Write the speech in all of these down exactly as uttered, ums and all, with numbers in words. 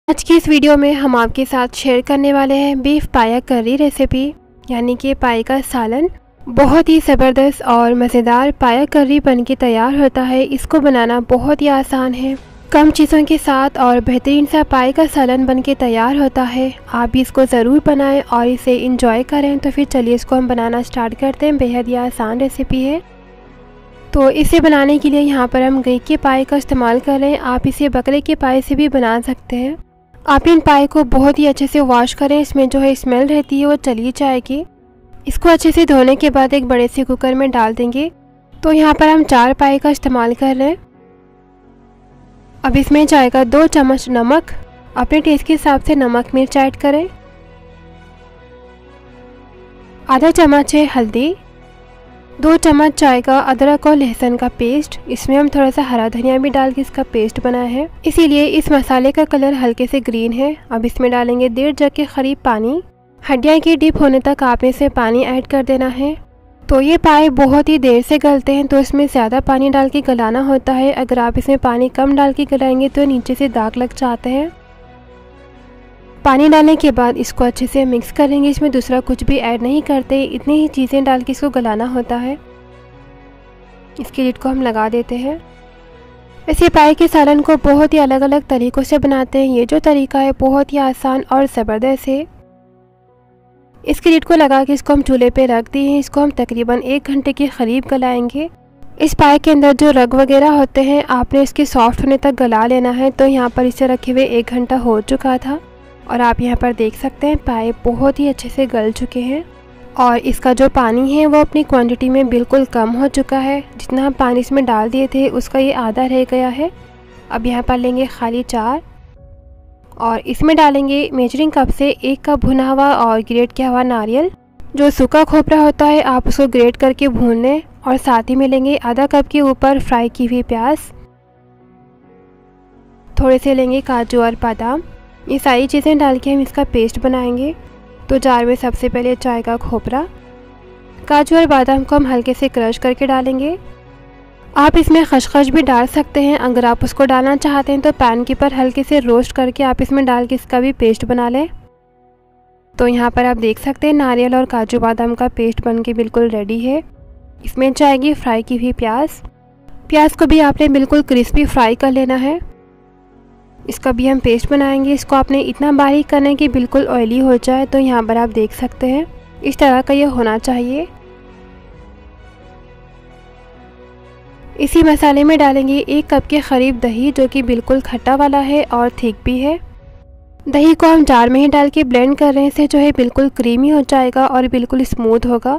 आज की इस वीडियो में हम आपके साथ शेयर करने वाले हैं बीफ पाया करी रेसिपी, यानी कि पाए का सालन। बहुत ही ज़बरदस्त और मज़ेदार पाया करी बन के तैयार होता है। इसको बनाना बहुत ही आसान है, कम चीज़ों के साथ और बेहतरीन सा पाए का सालन बन के तैयार होता है। आप भी इसको ज़रूर बनाएं और इसे इंजॉय करें। तो फिर चलिए इसको हम बनाना स्टार्ट करते हैं। बेहद ही आसान रेसिपी है। तो इसे बनाने के लिए यहाँ पर हम गाय के पाए का इस्तेमाल कर रहे हैं। आप इसे बकरे के पाए से भी बना सकते हैं। आप इन पाए को बहुत ही अच्छे से वॉश करें, इसमें जो है स्मेल रहती है वो चली जाएगी। इसको अच्छे से धोने के बाद एक बड़े से कुकर में डाल देंगे। तो यहाँ पर हम चार पाए का इस्तेमाल कर रहे हैं। अब इसमें जाएगा दो चम्मच नमक। अपने टेस्ट के हिसाब से नमक मिर्च ऐड करें। आधा चम्मच है हल्दी। दो चम्मच जाएगा अदरक और लहसुन का पेस्ट। इसमें हम थोड़ा सा हरा धनिया भी डाल के इसका पेस्ट बनाया है, इसीलिए इस मसाले का कलर हल्के से ग्रीन है। अब इसमें डालेंगे डेढ़ जग के करीब पानी। हड्डियाँ की डिप होने तक आपने इसे पानी ऐड कर देना है। तो ये पाए बहुत ही देर से गलते हैं, तो इसमें ज़्यादा पानी डाल के गलाना होता है। अगर आप इसमें पानी कम डाल के गलाएंगे तो नीचे से दाग लग जाते हैं। पानी डालने के बाद इसको अच्छे से मिक्स करेंगे। इसमें दूसरा कुछ भी ऐड नहीं करते, इतनी ही चीज़ें डाल के इसको गलाना होता है। इसकी लिड को हम लगा देते हैं। वैसे पाए के सालन को बहुत ही अलग अलग तरीक़ों से बनाते हैं। ये जो तरीका है बहुत ही आसान और ज़बरदस्त है। इसकी लिड को लगा के इसको हम चूल्हे पे रख दिए हैं। इसको हम तकरीबन एक घंटे के करीब गलाएंगे। इस पाए के अंदर जो रग वगैरह होते हैं आपने इसके सॉफ्ट होने तक गला लेना है। तो यहाँ पर इसे रखे हुए एक घंटा हो चुका था और आप यहाँ पर देख सकते हैं पाए बहुत ही अच्छे से गल चुके हैं और इसका जो पानी है वो अपनी क्वांटिटी में बिल्कुल कम हो चुका है। जितना हम पानी इसमें डाल दिए थे उसका ये आधा रह गया है। अब यहाँ पर लेंगे खाली चार और इसमें डालेंगे मेजरिंग कप से एक कप भुना हुआ और ग्रेट किया हुआ नारियल। जो सूखा खोपरा होता है आप उसको ग्रेट करके भून लें। और साथ ही में लेंगे आधा कप के ऊपर फ्राई की हुई प्याज। थोड़े से लेंगे काजू और बादाम। ये सारी चीज़ें डाल के हम इसका पेस्ट बनाएंगे। तो जार में सबसे पहले चाय का खोपरा, काजू और बादाम को हम हल्के से क्रश करके डालेंगे। आप इसमें खसखस भी डाल सकते हैं। अगर आप उसको डालना चाहते हैं तो पैन के ऊपर हल्के से रोस्ट करके आप इसमें डाल के इसका भी पेस्ट बना लें। तो यहाँ पर आप देख सकते हैं नारियल और काजू बादाम का पेस्ट बन के बिल्कुल रेडी है। इसमें जाएगी फ्राई की हुई प्याज। प्याज को भी आपने बिल्कुल क्रिस्पी फ्राई कर लेना है। इसका भी हम पेस्ट बनाएंगे। इसको आपने इतना बारीक करना है कि बिल्कुल ऑयली हो जाए। तो यहाँ पर आप देख सकते हैं इस तरह का ये होना चाहिए। इसी मसाले में डालेंगे एक कप के करीब दही, जो कि बिल्कुल खट्टा वाला है और थिक भी है। दही को हम जार में ही डाल के ब्लेंड कर रहे हैं। इससे जो है बिल्कुल क्रीमी हो जाएगा और बिल्कुल स्मूथ होगा।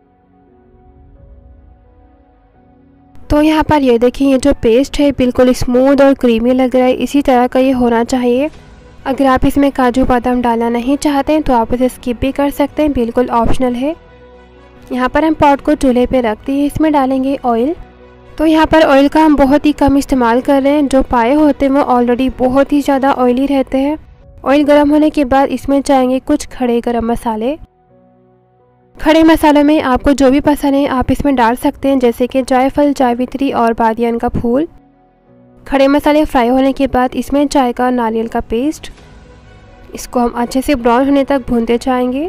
तो यहाँ पर ये देखिए ये जो पेस्ट है बिल्कुल स्मूथ और क्रीमी लग रहा है। इसी तरह का ये होना चाहिए। अगर आप इसमें काजू बादाम डालना नहीं चाहते हैं तो आप इसे स्किप भी कर सकते हैं, बिल्कुल ऑप्शनल है। यहाँ पर हम पॉट को चूल्हे पे रख दिए। इसमें डालेंगे ऑयल। तो यहाँ पर ऑयल का हम बहुत ही कम इस्तेमाल कर रहे हैं। जो पाए होते हैं वो ऑलरेडी बहुत ही ज़्यादा ऑयली रहते हैं। ऑयल गर्म होने के बाद इसमें जाएंगे कुछ खड़े गरम मसाले। खड़े मसालों में आपको जो भी पसंद है आप इसमें डाल सकते हैं, जैसे कि जायफल, जावित्री और बादियान का फूल। खड़े मसाले फ्राई होने के बाद इसमें जाएगा नारियल का पेस्ट। इसको हम अच्छे से ब्राउन होने तक भूनते जाएंगे।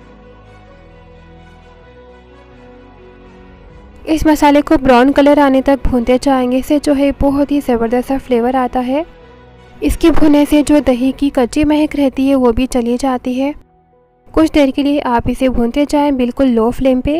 इस मसाले को ब्राउन कलर आने तक भूनते जाएंगे। इससे जो है बहुत ही ज़बरदस्त सा फ्लेवर आता है। इसके भुने से जो दही की कच्ची महक रहती है वो भी चली जाती है। कुछ देर के लिए आप इसे भूनते जाएं, बिल्कुल लो फ्लेम पे।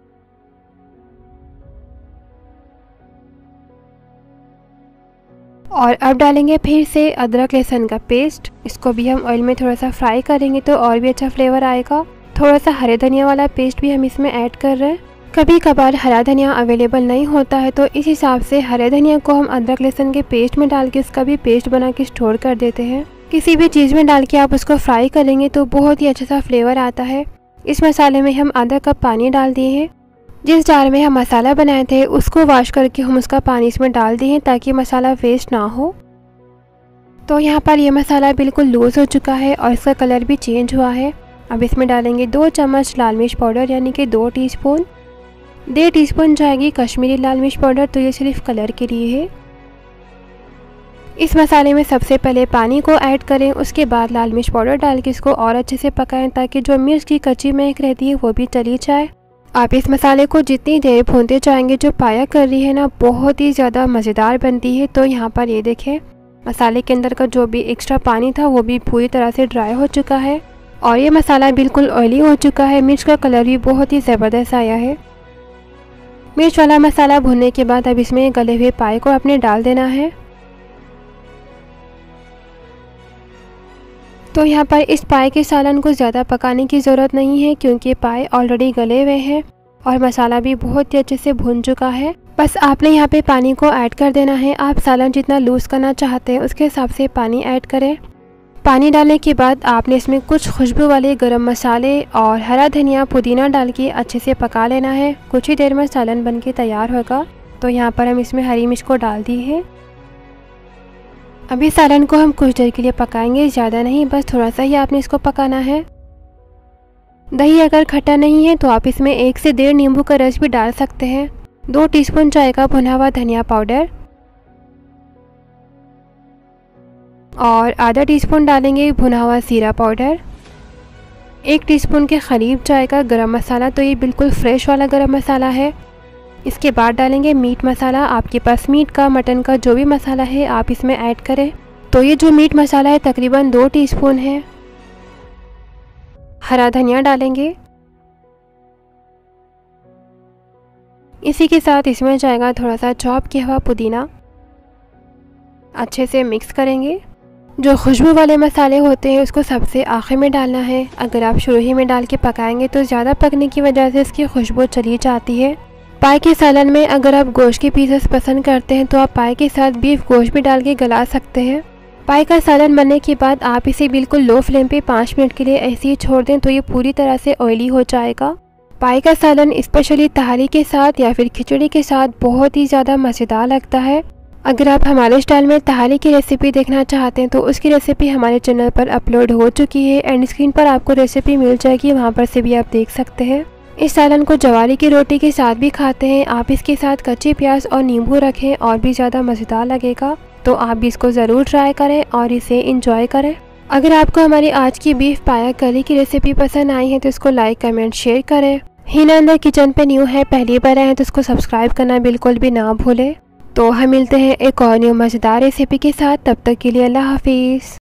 और अब डालेंगे फिर से अदरक लहसुन का पेस्ट। इसको भी हम ऑयल में थोड़ा सा फ्राई करेंगे तो और भी अच्छा फ्लेवर आएगा। थोड़ा सा हरे धनिया वाला पेस्ट भी हम इसमें ऐड कर रहे हैं। कभी कभार हरा धनिया अवेलेबल नहीं होता है तो इस हिसाब से हरे धनिया को हम अदरक लहसुन के पेस्ट में डाल के उसका भी पेस्ट बना के स्टोर कर देते हैं। किसी भी चीज़ में डाल के आप उसको फ्राई करेंगे तो बहुत ही अच्छा सा फ्लेवर आता है। इस मसाले में हम आधा कप पानी डाल दिए हैं। जिस जार में हम मसाला बनाए थे उसको वॉश करके हम उसका पानी इसमें डाल दिए हैं ताकि मसाला वेस्ट ना हो। तो यहाँ पर ये मसाला बिल्कुल लूज़ हो चुका है और इसका कलर भी चेंज हुआ है। अब इसमें डालेंगे दो चम्मच लाल मिर्च पाउडर, यानी कि दो टीस्पून। डेढ़ टीस्पून जाएगी कश्मीरी लाल मिर्च पाउडर, तो ये सिर्फ कलर के लिए है। इस मसाले में सबसे पहले पानी को ऐड करें, उसके बाद लाल मिर्च पाउडर डाल के इसको और अच्छे से पकाएं ताकि जो मिर्च की कच्ची महक रहती है वो भी चली जाए। आप इस मसाले को जितनी देर भूनते जाएंगे, जो पाया कर रही है ना बहुत ही ज़्यादा मज़ेदार बनती है। तो यहाँ पर ये देखें मसाले के अंदर का जो भी एक्स्ट्रा पानी था वो भी पूरी तरह से ड्राई हो चुका है और ये मसाला बिल्कुल ऑयली हो चुका है। मिर्च का कलर भी बहुत ही ज़बरदस्त आया है। मिर्च वाला मसाला भुनने के बाद अब इसमें गले हुए पाए को आपने डाल देना है। तो यहाँ पर इस पाए के सालन को ज़्यादा पकाने की ज़रूरत नहीं है क्योंकि पाए ऑलरेडी गले हुए हैं और मसाला भी बहुत ही अच्छे से भुन चुका है। बस आपने यहाँ पे पानी को ऐड कर देना है। आप सालन जितना लूज़ करना चाहते हैं उसके हिसाब से पानी ऐड करें। पानी डालने के बाद आपने इसमें कुछ खुशबू वाले गरम मसाले और हरा धनिया पुदीना डाल के अच्छे से पका लेना है। कुछ ही देर में सालन बन के तैयार होगा। तो यहाँ पर हम इसमें हरी मिर्च को डाल दी है। अभी सालन को हम कुछ देर के लिए पकाएंगे, ज़्यादा नहीं, बस थोड़ा सा ही आपने इसको पकाना है। दही अगर खट्टा नहीं है तो आप इसमें एक से डेढ़ नींबू का रस भी डाल सकते हैं। दो टीस्पून चाय का भुना हुआ धनिया पाउडर और आधा टीस्पून डालेंगे भुना हुआ जीरा पाउडर। एक टीस्पून के करीब चाय का गरम मसाला, तो ये बिल्कुल फ्रेश वाला गरम मसाला है। इसके बाद डालेंगे मीट मसाला। आपके पास मीट का, मटन का जो भी मसाला है आप इसमें ऐड करें। तो ये जो मीट मसाला है तकरीबन दो टीस्पून है। हरा धनिया डालेंगे। इसी के साथ इसमें जाएगा थोड़ा सा चॉप किया हुआ पुदीना। अच्छे से मिक्स करेंगे। जो खुशबू वाले मसाले होते हैं उसको सबसे आखिर में डालना है। अगर आप शुरू ही में डाल के पकाएंगे तो ज़्यादा पकने की वजह से इसकी खुशबू चली जाती है। पाए के सालन में अगर आप गोश्त के पीसेस पसंद करते हैं तो आप पाए के साथ बीफ गोश्त भी डाल के गला सकते हैं। पाए का सालन बनने के बाद आप इसे बिल्कुल लो फ्लेम पे पाँच मिनट के लिए ऐसे ही छोड़ दें तो ये पूरी तरह से ऑयली हो जाएगा। पाए का सालन स्पेशली तहारी के साथ या फिर खिचड़ी के साथ बहुत ही ज़्यादा मज़ेदार लगता है। अगर आप हमारे स्टाइल में तहारी की रेसिपी देखना चाहते हैं तो उसकी रेसिपी हमारे चैनल पर अपलोड हो चुकी है। एंड स्क्रीन पर आपको रेसिपी मिल जाएगी, वहाँ पर से भी आप देख सकते हैं। इस सालन को जवारी की रोटी के साथ भी खाते हैं। आप इसके साथ कच्चे प्याज और नींबू रखें और भी ज़्यादा मज़ेदार लगेगा। तो आप भी इसको ज़रूर ट्राई करें और इसे इंजॉय करें। अगर आपको हमारी आज की बीफ पाया करी की रेसिपी पसंद आई है तो इसको लाइक कमेंट शेयर करें। हिना अंदर किचन पे न्यू है, पहली बार आए हैं तो इसको सब्सक्राइब करना बिल्कुल भी ना भूलें। तो हम मिलते हैं एक और न्यू मज़ेदार रेसिपी के साथ। तब तक के लिए अल्लाह हाफिज़।